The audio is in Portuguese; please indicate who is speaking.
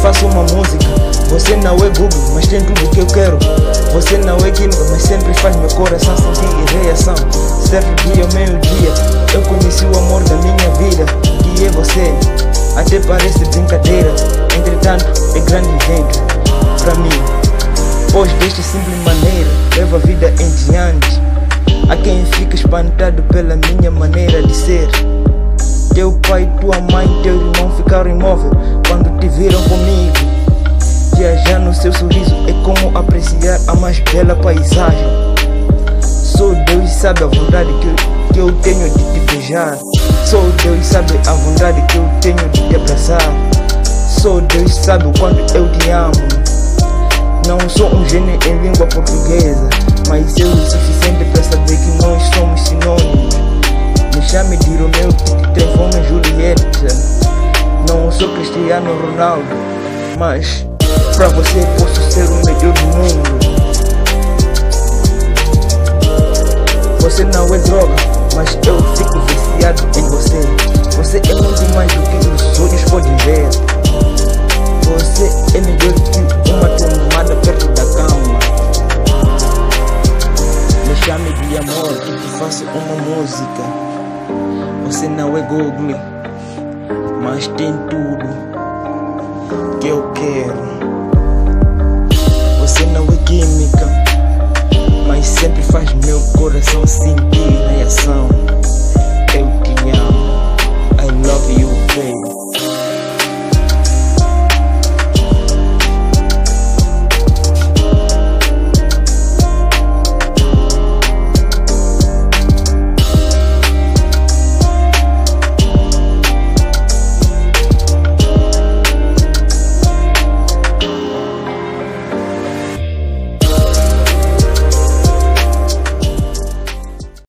Speaker 1: faço uma música. Você não é Google, mas tem tudo que eu quero. Você não é química, mas sempre faz meu coração sentir reação. Certo dia, meio-dia, eu conheci o amor da minha vida, que é você. Até parece brincadeira, entretanto é grande evento pra mim, pois desta simples maneira leva a vida em diante. Há quem fica espantado pela minha maneira de ser. Teu pai, tua mãe, teu irmão ficaram imóvel quando te viram comigo. Viajar no seu sorriso é como apreciar a mais bela paisagem. Só Deus sabe a vontade que eu tenho de te beijar. Só Deus sabe a vontade que eu tenho de te abraçar. Só Deus sabe o quanto eu te amo. Não sou um gênio em língua portuguesa, mas eu o suficiente para saber que nós somos sinônimos. Me chame de Romeu que te transforma em Julieta. Não sou Cristiano Ronaldo, mas pra você posso ser o melhor do mundo. Você não é droga, mas eu fico viciado em você. Você é muito mais do que os olhos podem ver. Você é melhor que uma tomada perto da cama. Me chame de amor que te faço uma música. Você não é Google, mas tem tudo que eu quero. Você não é química, mas sempre faz meu coração sentir reação.